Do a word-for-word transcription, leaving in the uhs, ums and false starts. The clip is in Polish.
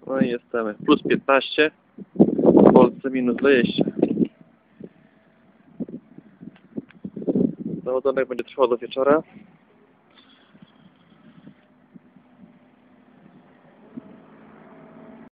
No i jestem plus piętnaście, w Polsce minus dwadzieścia. Załadunek będzie trwał do wieczora.